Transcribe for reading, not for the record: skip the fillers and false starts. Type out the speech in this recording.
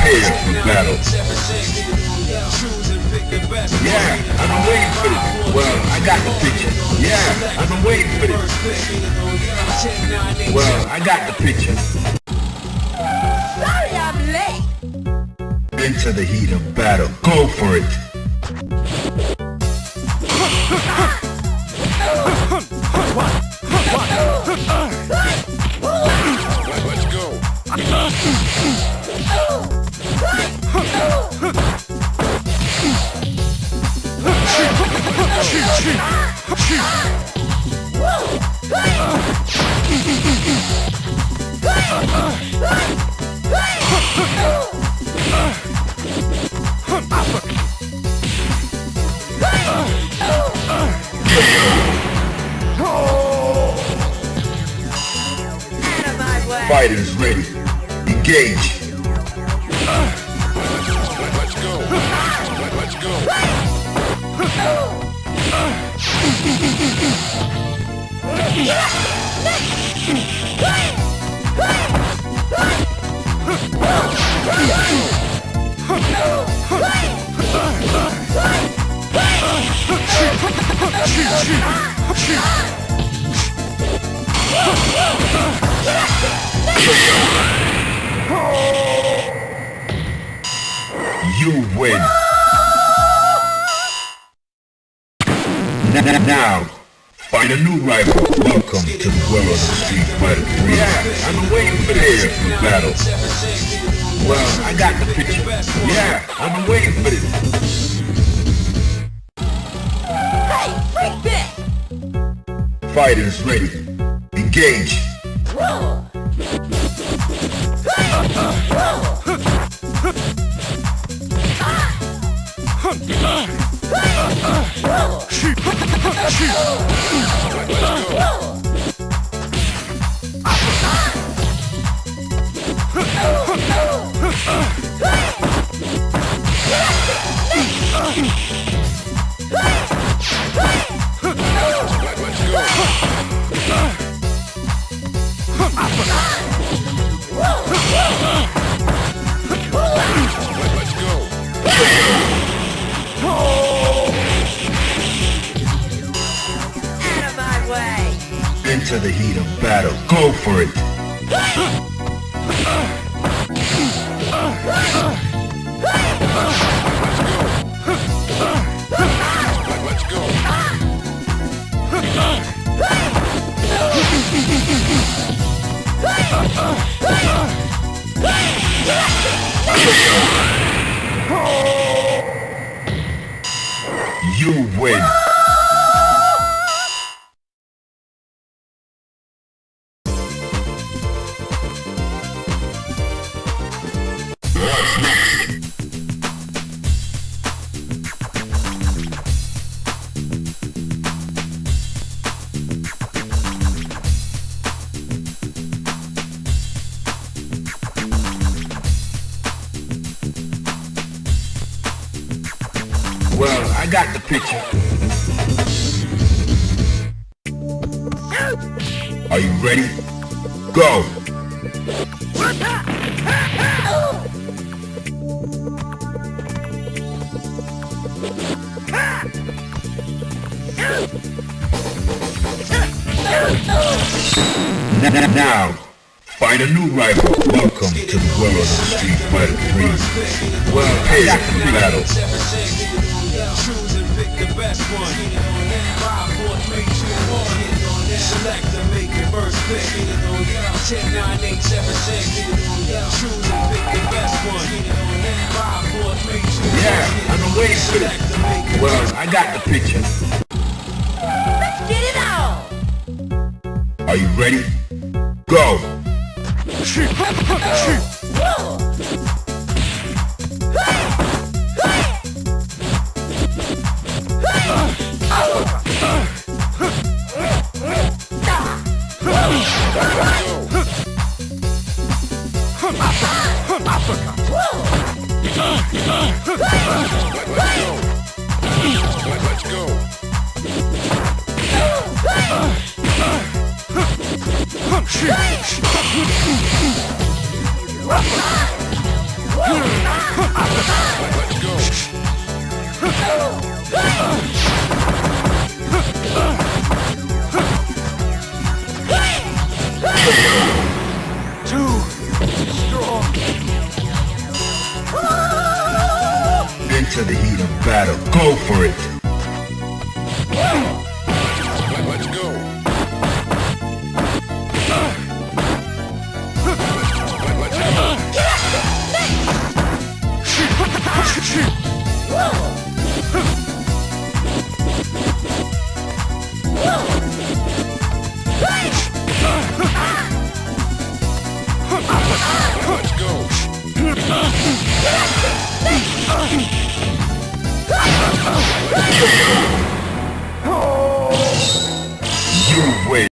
prepared for battle. Yeah, I've been waiting for this. Well, I got the picture. Yeah, I've been waiting for this. Well, I got the picture. Sorry I'm late. Into the heat of battle. Go for it. Let's go. Fighters ready. Engage. Let's go. Let's go. You win. Now, find a new rival. Welcome to the world of Street Fighter 3. Yeah, I've been waiting for this for battle. Well, I got the picture. Yeah, I've been waiting for this. Hey, break back. Fighters ready. Engage. Into the heat of battle. Go for it. Let's go. You win. Well, I got the picture. Are you ready? Go! Now, find a new rival. Welcome to the world of Street Fighter 3. Well, prepared for battle. Choose and pick the best one. 5, 4, 3, 2, 1. Select and make your first pick. 10, 9, 8, 7, 6. Choose and pick the best one. 5, 4, 3, 2, 1. Yeah, I've been waiting for this. Well, I got the picture. Let's get it on. Are you ready? Go! Let's go. into the heat of battle. Go for it.